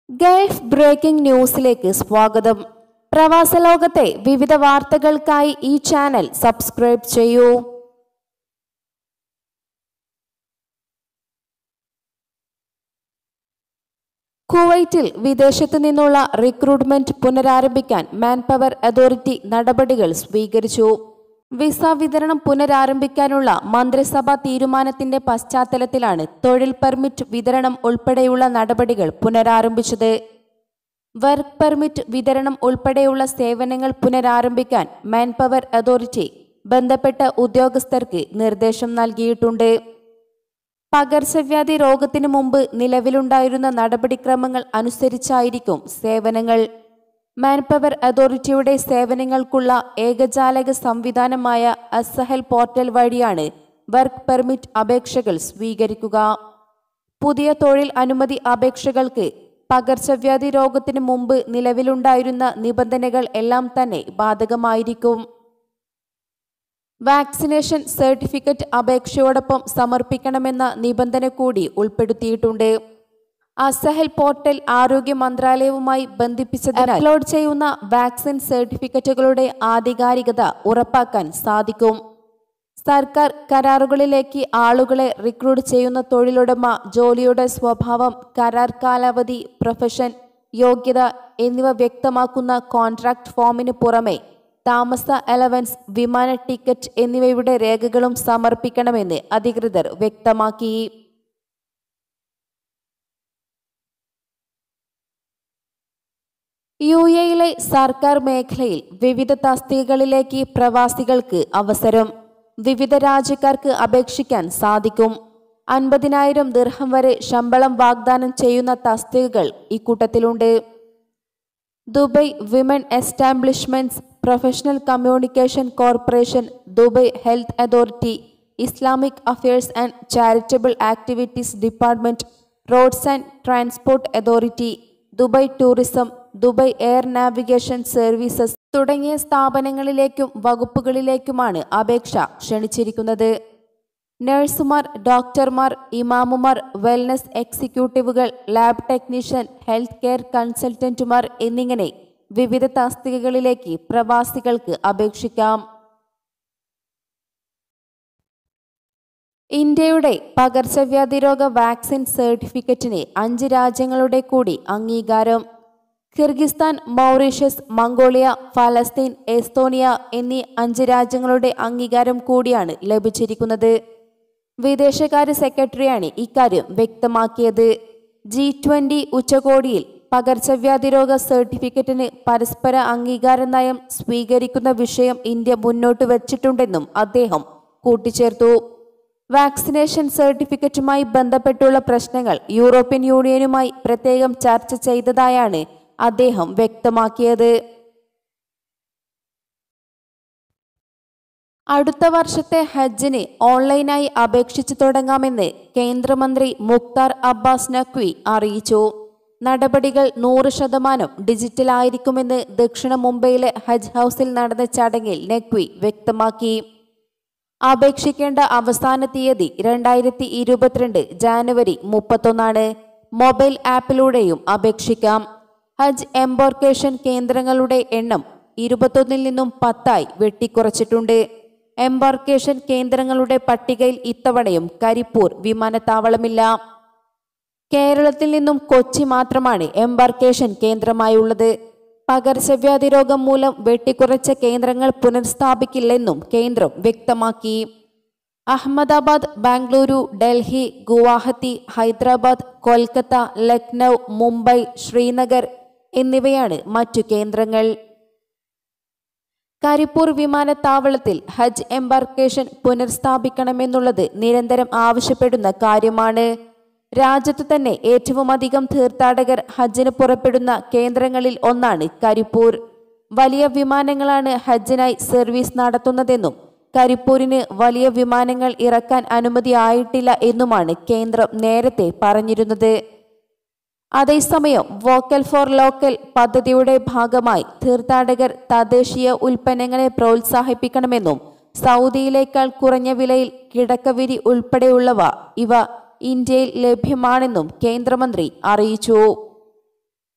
Gulf breaking ന്യൂസിലേക്ക് സ്വാഗതം. പ്രവാസ ലോകത്തെ വിവിധ വാർത്തകൾക്കായി ഈ ചാനൽ സബ്സ്ക്രൈബ് ചെയ്യൂ. കുവൈറ്റിൽ വിദേശത്തു നിന്നുള്ള റിക്രൂട്ട്മെന്റ് പുനരാരംഭിക്കാൻ മാൻപവർ അതോറിറ്റി നടപടികൾ സ്വീകരിച്ചു. വിസ വിതരണം പുനരാരംഭിക്കാനുള്ള മന്ത്രിസഭാ തീരുമാനത്തിന്റെ പശ്ചാത്തലത്തിലാണ് തൊഴിൽ പെർമിറ്റ് വിതരണം ഉൾപ്പെടെയുള്ള നടപടികൾ പുനരാരംഭിച്ചത്. വർക്ക് പെർമിറ്റ് വിതരണം ഉൾപ്പെടെയുള്ള സേവനങ്ങൾ പുനരാരംഭിക്കാൻ മാൻപവർ അതോറിറ്റി ബന്ധപ്പെട്ട ഉദ്യോഗസ്ഥർക്ക് നിർദ്ദേശം നൽകിയിട്ടുണ്ട്. പകർച്ചവ്യാധി രോഗത്തിനു മുമ്പ് നിലവിലുണ്ടായിരുന്ന നടപടിക്രമങ്ങൾ അനുസരിച്ചായിരിക്കും സേവനങ്ങൾ. മാൻപവർ അതോറിറ്റിയുടെ സേവനങ്ങൾക്കുള്ള ഏകജാലക സംവിധാനമായ അസഹൽ പോർട്ടൽ വഴിയാണ് വർക്ക് പെർമിറ്റ് അപേക്ഷകൾ സ്വീകരിക്കുക. പുതിയ തൊഴിൽ അനുമതി അപേക്ഷകൾക്ക് പകർച്ചവ്യാധി രോഗത്തിനു മുമ്പ് നിലവിലുണ്ടായിരുന്ന നിബന്ധനകൾ എല്ലാം തന്നെ ബാധകമായിരിക്കും. വാക്സിനേഷൻ സർട്ടിഫിക്കറ്റ് അപേക്ഷയോടൊപ്പം സമർപ്പിക്കണമെന്ന നിബന്ധന കൂടി ഉൾപ്പെടുത്തിയിട്ടുണ്ട്. അസഹൽ പോർട്ടൽ ആരോഗ്യ മന്ത്രാലയവുമായി ബന്ധിപ്പിച്ചതിനാൽ അപ്ലോഡ് ചെയ്യുന്ന വാക്സിൻ സർട്ടിഫിക്കറ്റുകളുടെ ആധികാരികത ഉറപ്പാക്കാൻ സാധിക്കും. സർക്കാർ കരാറുകളിലേക്ക് ആളുകളെ റിക്രൂട്ട് ചെയ്യുന്ന തൊഴിലുടമ ജോലിയുടെ സ്വഭാവം, കരാർ കാലാവധി, പ്രൊഫഷൻ, യോഗ്യത എന്നിവ വ്യക്തമാക്കുന്ന കോൺട്രാക്ട് ഫോമിന് പുറമെ താമസ അലവൻസ്, വിമാന ടിക്കറ്റ് എന്നിവയുടെ രേഖകളും സമർപ്പിക്കണമെന്ന് അധികൃതർ വ്യക്തമാക്കി. UAEയിലെ സർക്കാർ മേഖലയിൽ വിവിധ തസ്തികകളിലേക്ക് പ്രവാസികൾക്ക് അവസരം. വിവിധ രാജ്യക്കാർക്ക് അപേക്ഷിക്കാൻ സാധിക്കും. 50,000 ദിർഹം വരെ ശമ്പളം വാഗ്ദാനം ചെയ്യുന്ന തസ്തികകൾ ഇക്കൂട്ടത്തിലുണ്ട്. Dubai women establishments, professional communication corporation, Dubai health authority, Islamic affairs and charitable activities department, roads and transport authority, Dubai tourism, Dubai air navigation services തുടങ്ങിയ സ്ഥാപനങ്ങളിലേക്കും വകുപ്പുകളിലേക്കുമാണ് അപേക്ഷ ക്ഷണിച്ചിരിക്കുന്നത്. നഴ്സുമാർ, ഡോക്ടർമാർ, ഇമാമുമാർ, വെൽനസ് എക്സിക്യൂട്ടീവുകൾ, ലാബ് ടെക്നീഷ്യൻ, ഹെൽത്ത് കെയർ കൺസൾട്ടന്റുമാർ എന്നിങ്ങനെ വിവിധ തസ്തികകളിലേക്ക് പ്രവാസികൾക്ക് അപേക്ഷിക്കാം. ഇന്ത്യയുടെ പകർച്ചവ്യാധി രോഗ വാക്സിൻ സർട്ടിഫിക്കറ്റിന് 5 രാജ്യങ്ങളുടെ കൂടി അംഗീകാരം. കിർഗിസ്ഥാൻ, മൗറീഷ്യസ്, മംഗോളിയ, ഫലസ്തീൻ, എസ്തോണിയ എന്നീ 5 രാജ്യങ്ങളുടെ അംഗീകാരം കൂടിയാണ് ലഭിച്ചിരിക്കുന്നത്. വിദേശകാര്യ സെക്രട്ടറിയാണ് ഇക്കാര്യം വ്യക്തമാക്കിയത്. G20 ഉച്ചകോടിയിൽ പകർച്ചവ്യാധി രോഗ സർട്ടിഫിക്കറ്റിന് പരസ്പര അംഗീകാര നയം സ്വീകരിക്കുന്ന വിഷയം ഇന്ത്യ മുന്നോട്ട് വച്ചിട്ടുണ്ടെന്നും അദ്ദേഹം കൂട്ടിച്ചേർത്തു. വാക്സിനേഷൻ സർട്ടിഫിക്കറ്റുമായി ബന്ധപ്പെട്ടുള്ള പ്രശ്നങ്ങൾ യൂറോപ്യൻ യൂണിയനുമായി പ്രത്യേകം ചർച്ച ചെയ്തതായാണ് അദ്ദേഹം വ്യക്തമാക്കിയത്. അടുത്ത വർഷത്തെ ഹജ്ജിന് ഓൺലൈനായി അപേക്ഷിച്ചു തുടങ്ങാമെന്ന് കേന്ദ്രമന്ത്രി മുഖ്താർ അബ്ബാസ് നഖ്വി അറിയിച്ചു. നടപടികൾ 100% ഡിജിറ്റലായിരിക്കുമെന്ന് ദക്ഷിണ മുംബൈയിലെ ഹജ്ജ് ഹൗസിൽ നടന്ന ചടങ്ങിൽ നഖ്വി വ്യക്തമാക്കി. അപേക്ഷിക്കേണ്ട അവസാന തീയതി 2022 ജാനുവരി 31. മൊബൈൽ ആപ്പിലൂടെയും അപേക്ഷിക്കാം. ഹജ്ജ് എംബാർക്കേഷൻ കേന്ദ്രങ്ങളുടെ എണ്ണം 21 നിന്നും 10 വെട്ടിക്കുറച്ചിട്ടുണ്ട്. എംബാർക്കേഷൻ കേന്ദ്രങ്ങളുടെ പട്ടികയിൽ ഇത്തവണയും കരിപ്പൂർ വിമാനത്താവളമില്ല. കേരളത്തിൽ നിന്നും കൊച്ചി മാത്രമാണ് എംബാർക്കേഷൻ കേന്ദ്രമായുള്ളത്. പകർച്ചവ്യാധി രോഗം മൂലം വെട്ടിക്കുറച്ച കേന്ദ്രങ്ങൾ പുനഃസ്ഥാപിക്കില്ലെന്നും കേന്ദ്രം വ്യക്തമാക്കി. അഹമ്മദാബാദ്, ബാംഗ്ലൂരു, ഡൽഹി, ഗുവാഹത്തി, ഹൈദരാബാദ്, കൊൽക്കത്ത, ലക്നൗ, മുംബൈ, ശ്രീനഗർ എന്നിവയാണ് മറ്റു കേന്ദ്രങ്ങൾ. കരിപ്പൂർ വിമാനത്താവളത്തിൽ ഹജ്ജ് എംബാർക്കേഷൻ പുനഃസ്ഥാപിക്കണമെന്നുള്ളത് നിരന്തരം ആവശ്യപ്പെടുന്ന കാര്യമാണ്. രാജ്യത്തു തന്നെ ഏറ്റവുമധികം തീർത്ഥാടകർ ഹജ്ജിന് പുറപ്പെടുന്ന കേന്ദ്രങ്ങളിൽ ഒന്നാണ് കരിപ്പൂർ. വലിയ വിമാനങ്ങളാണ് ഹജ്ജിനായി സർവീസ് നടത്തുന്നതെന്നും കരിപ്പൂരിന് വലിയ വിമാനങ്ങൾ ഇറക്കാൻ അനുമതിയായിട്ടില്ല എന്നുമാണ് കേന്ദ്രം നേരത്തെ പറഞ്ഞിരുന്നത്. അതേസമയം വോക്കൽ ഫോർ ലോക്കൽ പദ്ധതിയുടെ ഭാഗമായി തീർത്ഥാടകർ തദ്ദേശീയ ഉൽപ്പന്നങ്ങളെ പ്രോത്സാഹിപ്പിക്കണമെന്നും സൗദിയിലേക്കാൾ കുറഞ്ഞ വിലയിൽ കിടക്കവിരി ഉൾപ്പെടെയുള്ളവ ഇന്ത്യയിൽ ലഭ്യമാണെന്നും കേന്ദ്രമന്ത്രി അറിയിച്ചു.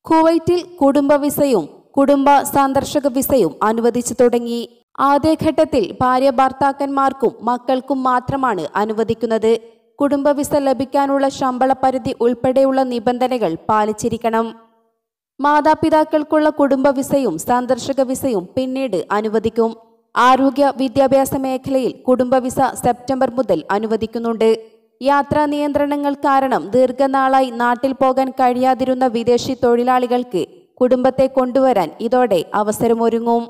കുവൈറ്റിൽ കുടുംബ വിസയും കുടുംബ സന്ദർശക വിസയും അനുവദിച്ചു തുടങ്ങി. ആദ്യഘട്ടത്തിൽ ഭാര്യ ഭർത്താക്കന്മാർക്കും മക്കൾക്കും മാത്രമാണ് അനുവദിക്കുന്നത്. കുടുംബ വിസ ലഭിക്കാനുള്ള ശമ്പള പരിധി ഉൾപ്പെടെയുള്ള നിബന്ധനകൾ പാലിച്ചിരിക്കണം. മാതാപിതാക്കൾക്കുള്ള കുടുംബ വിസയും സന്ദർശക വിസയും പിന്നീട് അനുവദിക്കും. ആരോഗ്യ വിദ്യാഭ്യാസ മേഖലയിൽ കുടുംബ വിസ സെപ്റ്റംബർ മുതൽ അനുവദിക്കുന്നുണ്ട്. യാത്രാ നിയന്ത്രണങ്ങൾ കാരണം ദീർഘനാളായി നാട്ടിൽ പോകാൻ കഴിയാതിരുന്ന വിദേശി തൊഴിലാളികൾക്ക് കുടുംബത്തെ കൊണ്ടുവരാൻ ഇതോടെ അവസരമൊരുങ്ങും.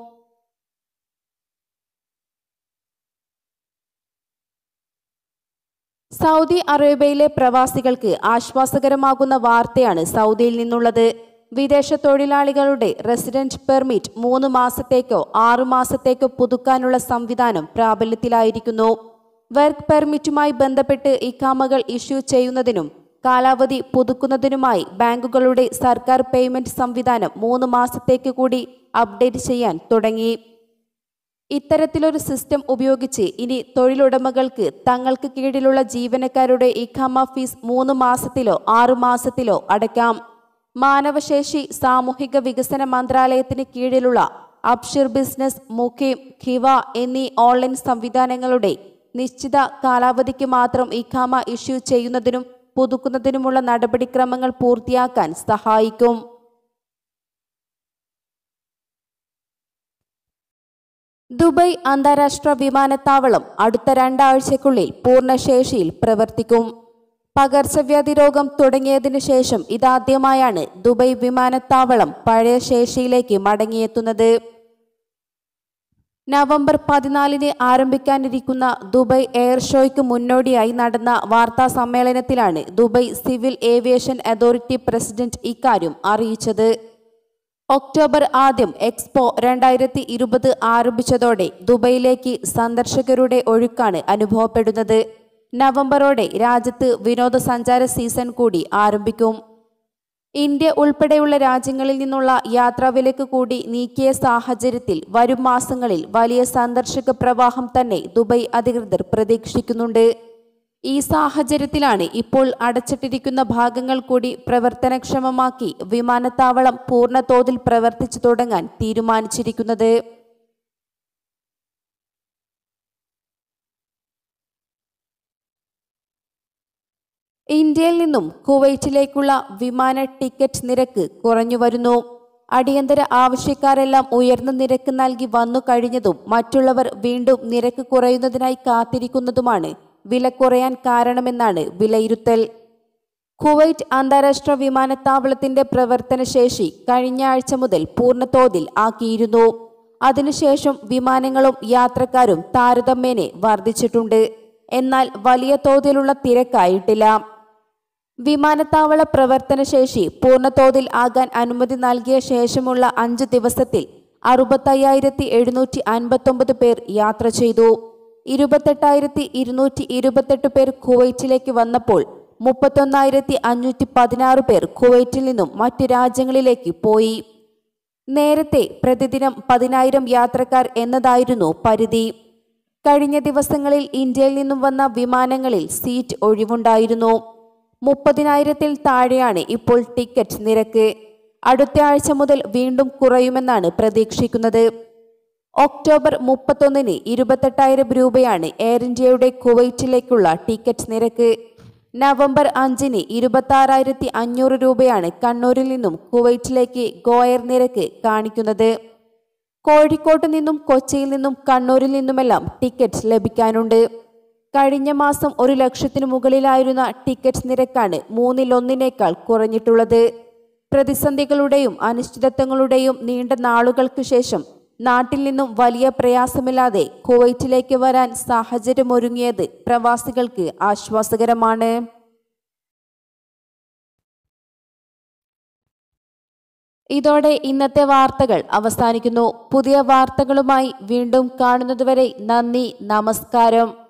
സൗദി അറേബ്യയിലെ പ്രവാസികൾക്ക് ആശ്വാസകരമാകുന്ന വാർത്തയാണ് സൗദിയിൽ നിന്നുള്ളത്. വിദേശ തൊഴിലാളികളുടെ റെസിഡന്റ് പെർമിറ്റ് 3 മാസത്തേക്കോ 6 മാസത്തേക്കോ പുതുക്കാനുള്ള സംവിധാനം പ്രാബല്യത്തിലായിരിക്കുന്നു. വർക്ക് പെർമിറ്റുമായി ബന്ധപ്പെട്ട് ഇഖാമകൾ ഇഷ്യൂ ചെയ്യുന്നതിനും കാലാവധി പുതുക്കുന്നതിനുമായി ബാങ്കുകളുടെ സർക്കാർ പേയ്മെന്റ് സംവിധാനം 3 മാസത്തേക്ക് കൂടി അപ്ഡേറ്റ് ചെയ്യാൻ തുടങ്ങി. ഇത്തരത്തിലൊരു സിസ്റ്റം ഉപയോഗിച്ച് ഇനി തൊഴിലുടമകൾക്ക് തങ്ങൾക്ക് കീഴിലുള്ള ജീവനക്കാരുടെ ഇഖാമ ഫീസ് 3 മാസത്തിലോ 6 മാസത്തിലോ അടയ്ക്കാം. മാനവശേഷി സാമൂഹിക വികസന മന്ത്രാലയത്തിന് കീഴിലുള്ള അബ്ഷിർ ബിസിനസ്, മുഖീം, ഖിവ എന്നീ ഓൺലൈൻ സംവിധാനങ്ങളുടെ നിശ്ചിത കാലാവധിക്ക് മാത്രം ഇഖാമ ഇഷ്യൂ ചെയ്യുന്നതിനും പുതുക്കുന്നതിനുമുള്ള നടപടിക്രമങ്ങൾ പൂർത്തിയാക്കാൻ സഹായിക്കും. ദുബായ് അന്താരാഷ്ട്ര വിമാനത്താവളം അടുത്ത 2 ആഴ്ചയ്ക്കുള്ളിൽ പൂർണ്ണശേഷിയിൽ പ്രവർത്തിക്കും. പകർച്ചവ്യാധി രോഗം തുടങ്ങിയതിനു ശേഷം ഇതാദ്യമായാണ് ദുബായ് വിമാനത്താവളം പഴയ ശേഷിയിലേക്ക് മടങ്ങിയെത്തുന്നത്. നവംബർ 14 ആരംഭിക്കാനിരിക്കുന്ന ദുബായ് എയർ ഷോയ്ക്ക് മുന്നോടിയായി നടന്ന വാർത്താ സമ്മേളനത്തിലാണ് Dubai civil aviation authority president ഇക്കാര്യം അറിയിച്ചത്. ഒക്ടോബർ 1 എക്സ്പോ 2020 ആരംഭിച്ചതോടെ ദുബൈയിലേക്ക് സന്ദർശകരുടെ ഒഴുക്കാണ് അനുഭവപ്പെടുന്നത്. നവംബറോടെ രാജ്യത്ത് വിനോദസഞ്ചാര സീസൺ കൂടി ആരംഭിക്കും. ഇന്ത്യ ഉൾപ്പെടെയുള്ള രാജ്യങ്ങളിൽ നിന്നുള്ള യാത്രാവിലക്ക് കൂടി നീക്കിയ സാഹചര്യത്തിൽ വരും മാസങ്ങളിൽ വലിയ സന്ദർശക പ്രവാഹം തന്നെ ദുബായ് അധികൃതർ പ്രതീക്ഷിക്കുന്നുണ്ട്. ഈ സാഹചര്യത്തിലാണ് ഇപ്പോൾ അടച്ചിട്ടിരിക്കുന്ന ഭാഗങ്ങൾ കൂടി പ്രവർത്തനക്ഷമമാക്കി വിമാനത്താവളം പൂർണ്ണതോതിൽ പ്രവർത്തിച്ചു തുടങ്ങാൻ തീരുമാനിച്ചിരിക്കുന്നത്. ഇന്ത്യയിൽ നിന്നും കുവൈറ്റിലേക്കുള്ള വിമാന ടിക്കറ്റ് നിരക്ക് കുറഞ്ഞു വരുന്നു. അടിയന്തര ആവശ്യക്കാരെല്ലാം ഉയർന്ന നിരക്ക് നൽകി വന്നു കഴിഞ്ഞതും മറ്റുള്ളവർ വീണ്ടും നിരക്ക് കുറയുന്നതിനായി കാത്തിരിക്കുന്നതുമാണ് വില കുറയാൻ കാരണമെന്നാണ് വിലയിരുത്തൽ. കുവൈറ്റ് അന്താരാഷ്ട്ര വിമാനത്താവളത്തിന്റെ പ്രവർത്തനശേഷി കഴിഞ്ഞ ആഴ്ച മുതൽ പൂർണ്ണതോതിൽ ആക്കിയിരുന്നു. അതിനുശേഷം വിമാനങ്ങളും യാത്രക്കാരും താരതമ്യേന വർദ്ധിച്ചിട്ടുണ്ട്. എന്നാൽ വലിയ തോതിലുള്ള തിരക്കായിട്ടില്ല. വിമാനത്താവള പ്രവർത്തനശേഷി പൂർണ്ണതോതിൽ ആകാൻ അനുമതി നൽകിയ ശേഷമുള്ള 5 ദിവസത്തിൽ 65,759 പേർ യാത്ര ചെയ്തു. 28,228 പേർ കുവൈറ്റിലേക്ക് വന്നപ്പോൾ 31,516 പേർ കുവൈറ്റിൽ നിന്നും മറ്റ് രാജ്യങ്ങളിലേക്ക് പോയി. നേരത്തെ പ്രതിദിനം 10,000 യാത്രക്കാർ എന്നതായിരുന്നു പരിധി. കഴിഞ്ഞ ദിവസങ്ങളിൽ ഇന്ത്യയിൽ നിന്നും വന്ന വിമാനങ്ങളിൽ സീറ്റ് ഒഴിവുണ്ടായിരുന്നു. 30,000-ൽ താഴെയാണ് ഇപ്പോൾ ടിക്കറ്റ് നിരക്ക്. അടുത്ത ആഴ്ച മുതൽ വീണ്ടും കുറയുമെന്നാണ് പ്രതീക്ഷിക്കുന്നത്. ഒക്ടോബർ 31-ന് 28,000 രൂപയാണ് എയർ ഇന്ത്യയുടെ കുവൈറ്റിലേക്കുള്ള ടിക്കറ്റ് നിരക്ക്. നവംബർ 5-ന് 26,500 രൂപയാണ് കണ്ണൂരിൽ നിന്നും കുവൈറ്റിലേക്ക് ഗോ എയർ നിരക്ക് കാണിക്കുന്നത്. കോഴിക്കോട്ട് നിന്നും കൊച്ചിയിൽ നിന്നും കണ്ണൂരിൽ നിന്നുമെല്ലാം ടിക്കറ്റ് ലഭിക്കാനുണ്ട്. കഴിഞ്ഞ മാസം 1 ലക്ഷത്തിനു മുകളിലായിരുന്ന ടിക്കറ്റ് നിരക്കാണ് 1/3 കുറഞ്ഞിട്ടുള്ളത്. പ്രതിസന്ധികളുടെയും അനിശ്ചിതത്വങ്ങളുടെയും നീണ്ട നാളുകൾക്ക് ശേഷം നാട്ടിൽ നിന്നും വലിയ പ്രയാസമില്ലാതെ കുവൈറ്റിലേക്ക് വരാൻ സാഹചര്യമൊരുങ്ങിയത് പ്രവാസികൾക്ക് ആശ്വാസകരമാണ്. ഇതോടെ ഇന്നത്തെ വാർത്തകൾ അവസാനിക്കുന്നു. പുതിയ വാർത്തകളുമായി വീണ്ടും കാണുന്നതുവരെ നന്ദി, നമസ്കാരം.